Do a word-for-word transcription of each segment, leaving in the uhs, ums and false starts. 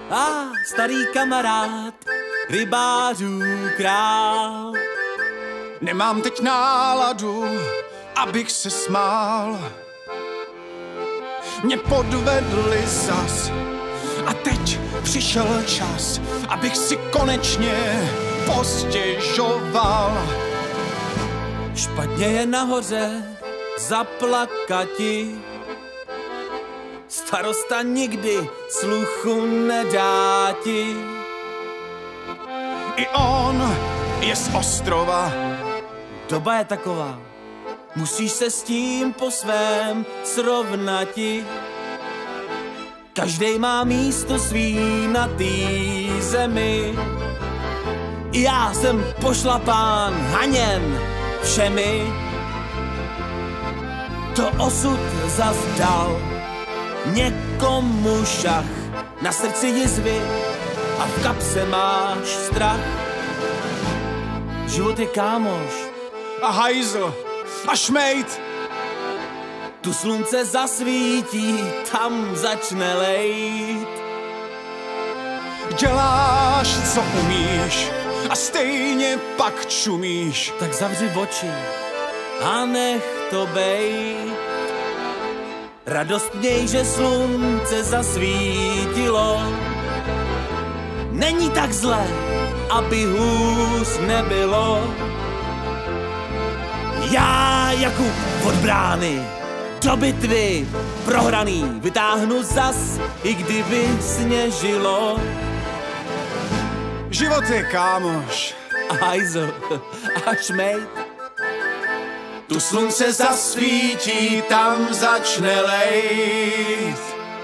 A starý kamarád, rybářů král. Nemám teď náladu, abych se smál. Mě podvedli zas a teď přišel čas, abych si konečně postěžoval. Špatně je nahoře zaplakati, starosta nikdy sluchu nedá ti. I on je z ostrova. Doba je taková, musíš se s tím po svém srovnati. Každej má místo svý na tý zemi. I já jsem pošlapán, haněn všemi. To osud zas dal někomu šach, na srdci jizvy a v kapse máš strach. Život je kámoš A hajzl a šmejt. Tu slunce zasvítí, tam začne lejt. Děláš, co umíš a stejně pak čumíš. Tak zavři oči a nech to bejt. Radost měj, že slunce zasvítilo. Není tak zlé, aby hůř nebylo. Já Jakub od brány do bitvy prohraný vytáhnu zas, i kdyby sněžilo. Život je kámoš A hajzl a šmejt. Tu slunce zasvítí, tam začne lejt.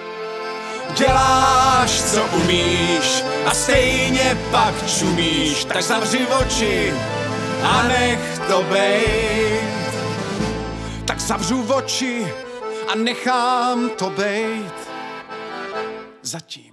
Děláš, co umíš a stejně pak čumíš. Tak zavři oči a nech to bejt. Tak zavřu oči a nechám to bejt. Zatím.